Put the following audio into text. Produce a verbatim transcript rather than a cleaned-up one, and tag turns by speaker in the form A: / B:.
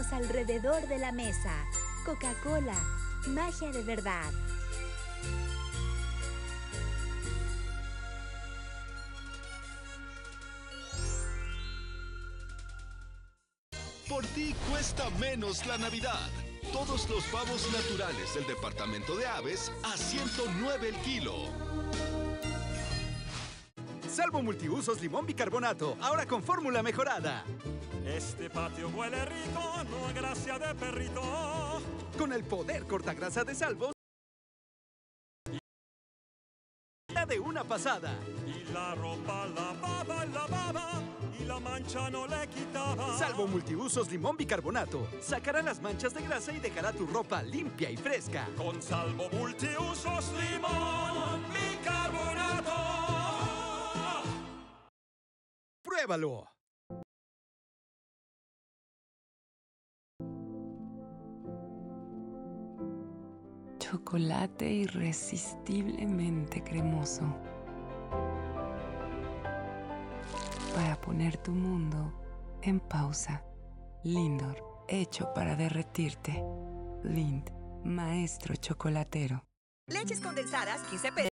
A: reunirnos alrededor de la mesa. Coca-Cola, magia de verdad.
B: Por ti cuesta menos la Navidad. Todos los pavos naturales del departamento de aves a ciento nueve el kilo.
C: Salvo multiusos limón bicarbonato, ahora con fórmula mejorada.
D: Este patio huele rico, no a gracia de perrito.
C: Con el poder cortagrasa de Salvo de una pasada.
D: Y la ropa lavada, lavada, y la mancha no le quitaba.
C: Salvo multiusos limón bicarbonato. Sacará las manchas de grasa y dejará tu ropa limpia y fresca.
D: Con Salvo multiusos limón bicarbonato.
C: ¡Pruébalo!
E: Chocolate irresistiblemente cremoso. Para poner tu mundo en pausa. Lindor, hecho para derretirte. Lind, maestro chocolatero.
F: Leches condensadas, quince pesos.